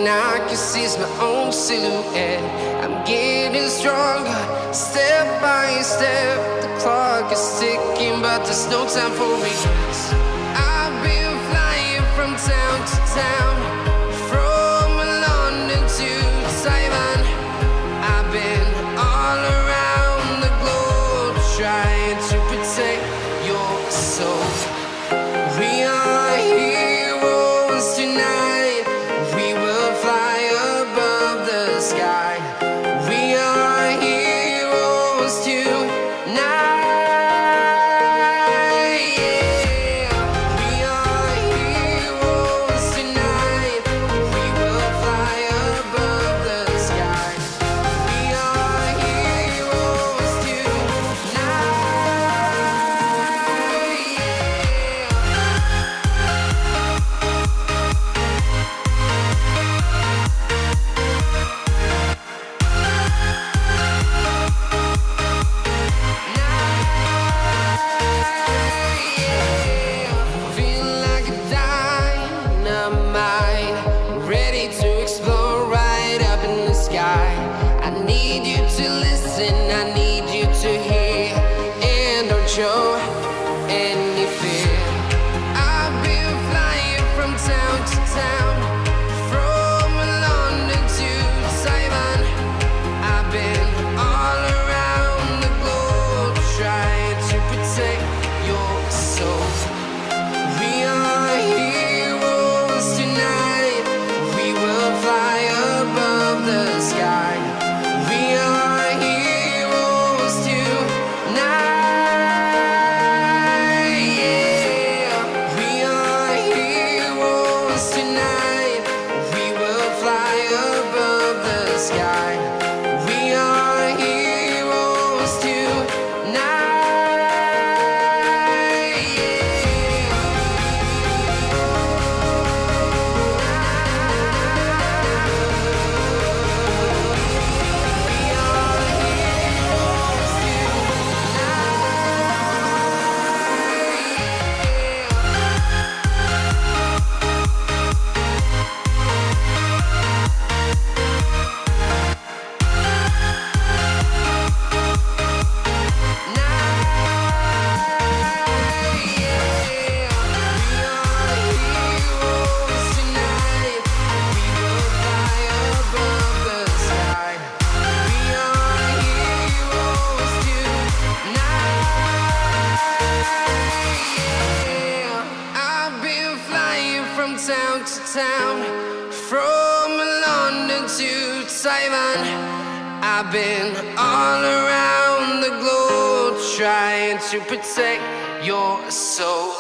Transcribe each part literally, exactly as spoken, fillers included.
I can see is my own silhouette. I'm getting stronger, step by step. The clock is ticking, but there's no time for regrets. I've been flying from town to town, from London to Taiwan. I've been all around the globe, trying to protect your soul. We are heroes tonight. We will fly above the sky. We are heroes tonight. Yeah. We are heroes tonight. We will fly above the sky. We are heroes tonight. Feeling like a dynamite, ready to explore right up in the sky. I need you to listen, I need you to hear, and don't show any fear. I've been flying from town to town, from London to Taiwan. I've been all around the globe, trying to protect your soul. We are heroes tonight. We will fly above the sky. We are heroes tonight. Yeah. We are heroes tonight. We will fly above the sky. We are heroes tonight. I've been flying from town to town, from London to Taiwan. I've been all around the globe, trying to protect your soul.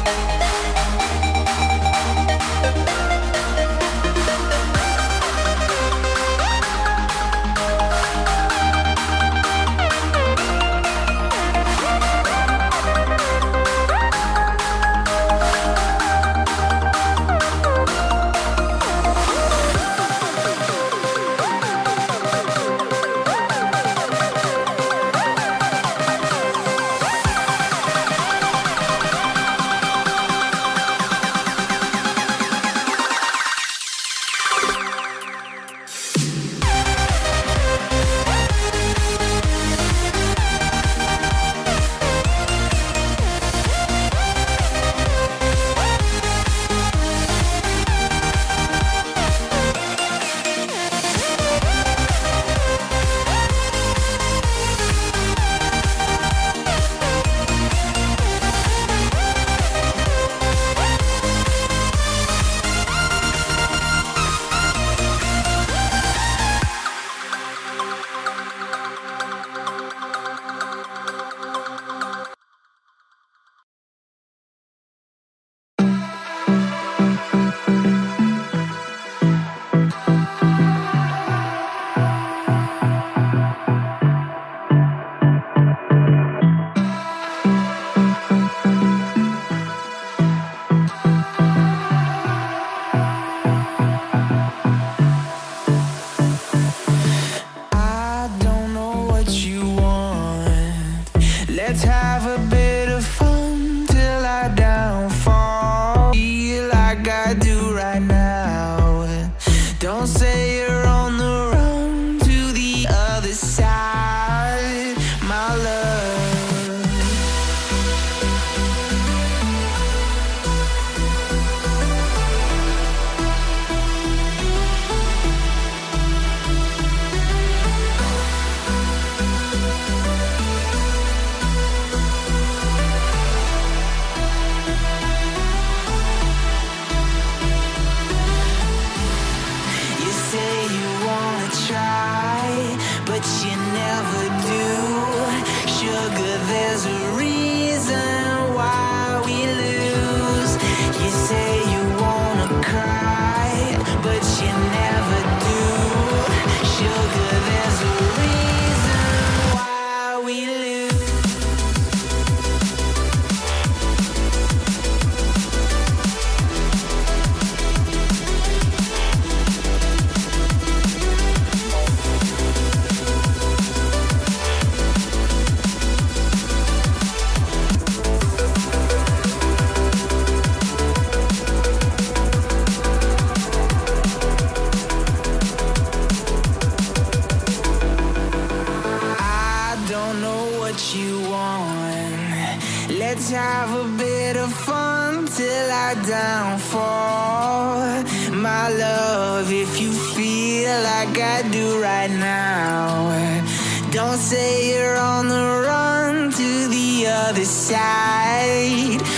Let's have a bit of fun till I downfall. My love, if you feel like I do right now, don't say you're on the run to the other side.